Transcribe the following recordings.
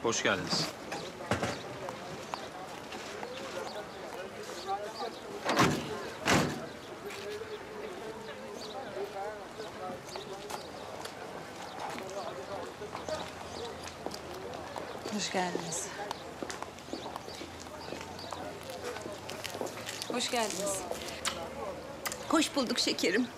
Hoş geldiniz. Hoş geldiniz. Hoş geldiniz. Hoş bulduk şekerim.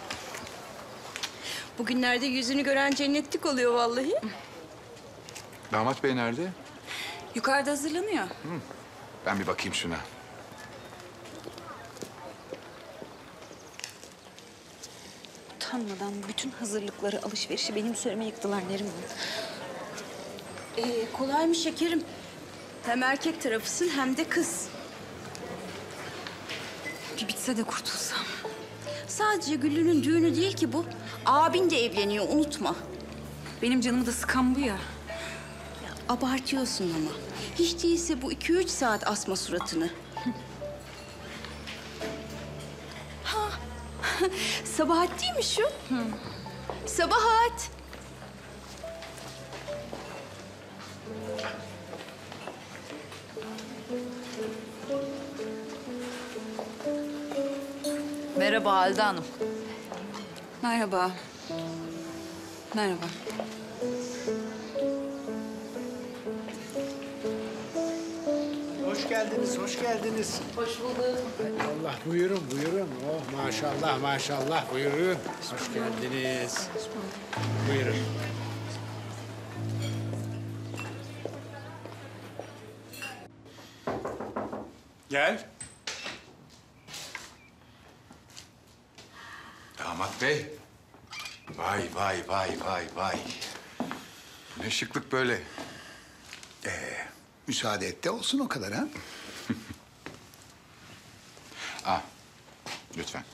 Bugünlerde yüzünü gören cennetlik oluyor vallahi. Damat bey nerede? Yukarıda hazırlanıyor. Ben bir bakayım şuna. Utanmadan bütün hazırlıkları, alışverişi benim üzerime yıktılar Neriman. Kolay mı şekerim? Hem erkek tarafısın hem de kız. Bir bitse de kurtulsam. Sadece Güllü'nün düğünü değil ki bu. Abin de evleniyor, unutma. Benim canımı da sıkan bu ya. Abartıyorsun ama. Hiç değilse bu 2-3 saat asma suratını. Ha, Sabahat değil mi şu? Sabahat. Merhaba Halide Hanım. Merhaba. Merhaba. Hoş geldiniz, hoş geldiniz. Hoş bulduk. Allah buyurun, buyurun. Oh maşallah, maşallah buyurun. Hoş geldiniz. Buyurun. Gel. Damat bey. Vay vay vay vay vay. Ne şıklık böyle. Müsaade et de olsun o kadar ha. Ah, lütfen.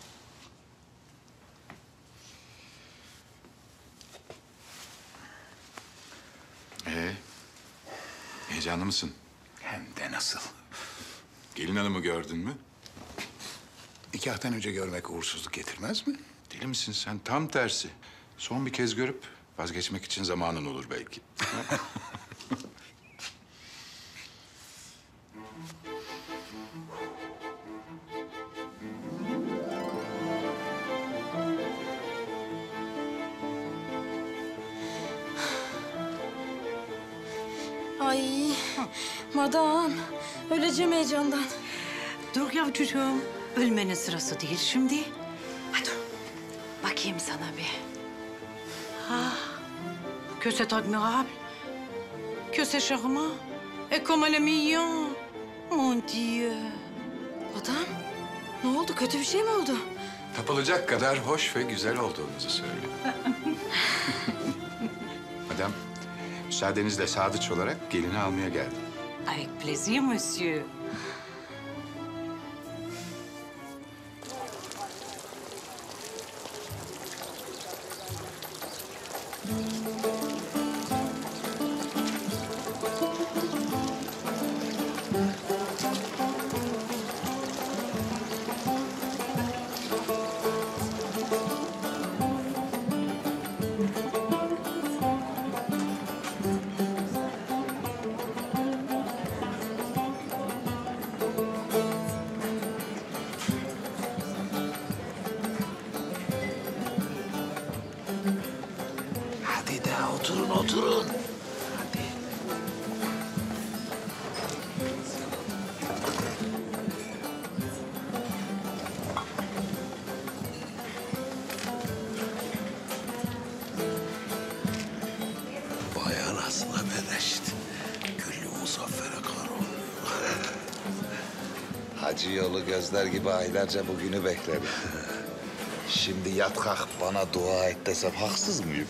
Heyecanlı mısın? Hem de nasıl. Gelin hanımı gördün mü? Nikahtan önce görmek uğursuzluk getirmez mi? Deli misin sen? Tam tersi. Son bir kez görüp vazgeçmek için zamanın olur belki. Ay, madam. Öleceğim heyecandan. Dur yavrucuğum. Ölmenin sırası değil şimdi. Hadi bakayım sana bir. Ah, que c'est admirable. Que c'est charmant. Et comme elle est mignon. Mon Dieu. Madam, ne oldu? Kötü bir şey mi oldu? Tapılacak kadar hoş ve güzel olduğunuzu söylüyor. Madem, müsaadenizle sadıç olarak gelini almaya geldim. Avec plaisir, monsieur. Hadi de oturun, oturun. Hadi. Vay anasına bereşt. Güllü Muzaffer'e karol. Hacı yolu gözler gibi aylarca bugünü bekledim. Şimdi yat kalk bana dua et desem haksız mıyım?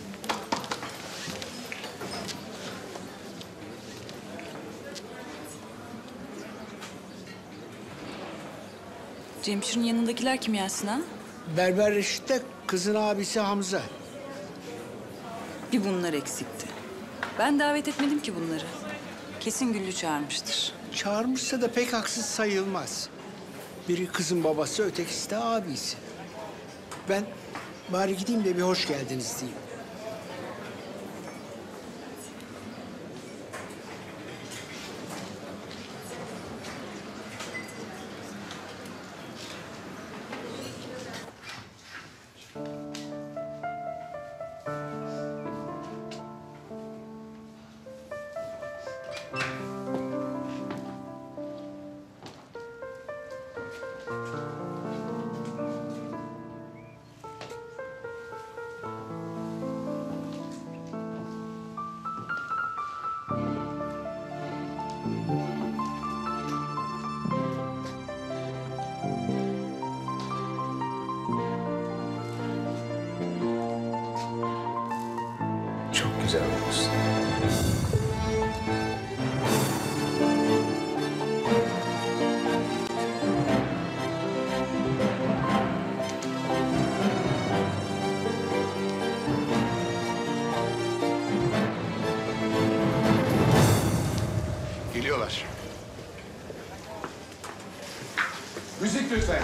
Cemşir'in yanındakiler kim Yasin ha? Berber Reşit'te kızın abisi Hamza. Bir bunlar eksikti. Ben davet etmedim ki bunları. Kesin Güllü çağırmıştır. Çağırmışsa da pek haksız sayılmaz. Biri kızın babası, ötekisi de abisi. Ben bari gideyim de bir hoş geldiniz diyeyim. Çok güzel olmuşsun. Geliyorlar. Müzik lütfen.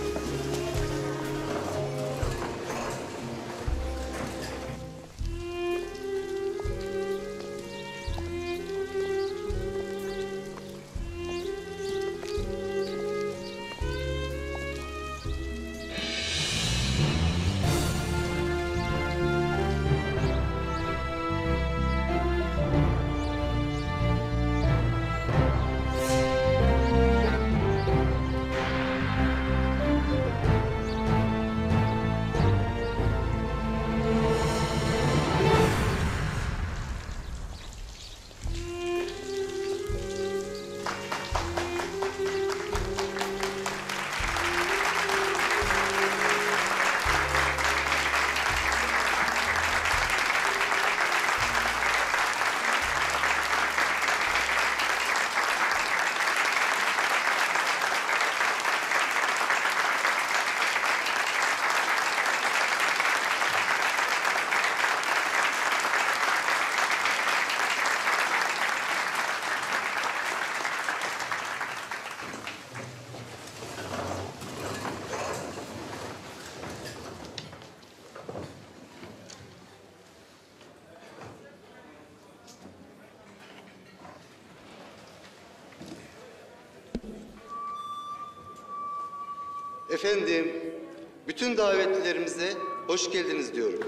Efendim, bütün davetlilerimize hoş geldiniz diyorum.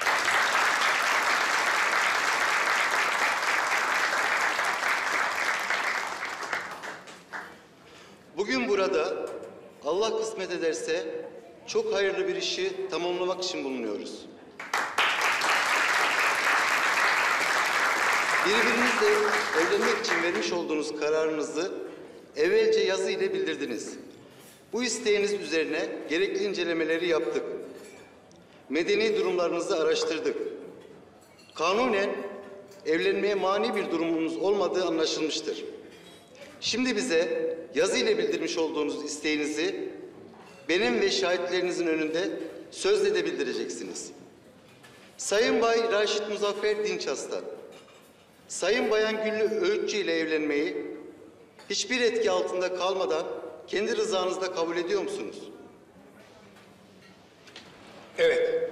Bugün burada Allah kısmet ederse çok hayırlı bir işi tamamlamak için bulunuyoruz. Birbirinizle evlenmek için vermiş olduğunuz kararınızı evvelce yazı ile bildirdiniz. Bu isteğiniz üzerine gerekli incelemeleri yaptık. Medeni durumlarınızı araştırdık. Kanunen evlenmeye mani bir durumunuz olmadığı anlaşılmıştır. Şimdi bize yazı ile bildirmiş olduğunuz isteğinizi benim ve şahitlerinizin önünde sözle de bildireceksiniz. Sayın Bay Raşit Muzaffer Dinçaslan, Sayın Bayan Güllü Öğütçü ile evlenmeyi hiçbir etki altında kalmadan kendi rızanızla kabul ediyor musunuz? Evet.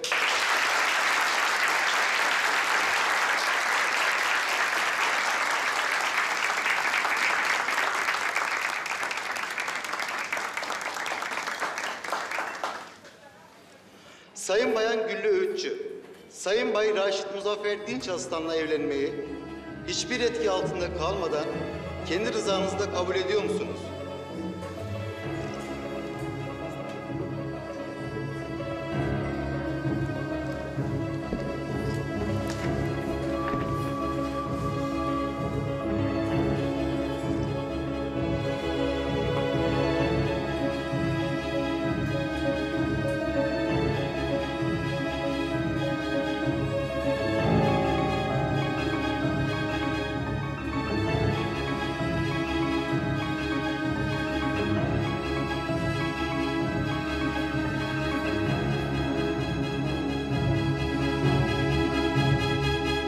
Sayın Bayan Güllü Öğütçü, Sayın Bay Raşit Muzaffer Dinçaslan'la evlenmeyi hiçbir etki altında kalmadan kendi rızanızla kabul ediyor musunuz?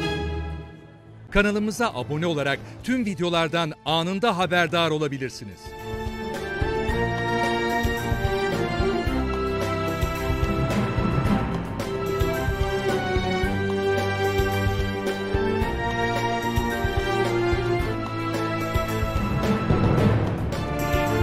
Kanalımıza abone olarak tüm videolardan anında haberdar olabilirsiniz.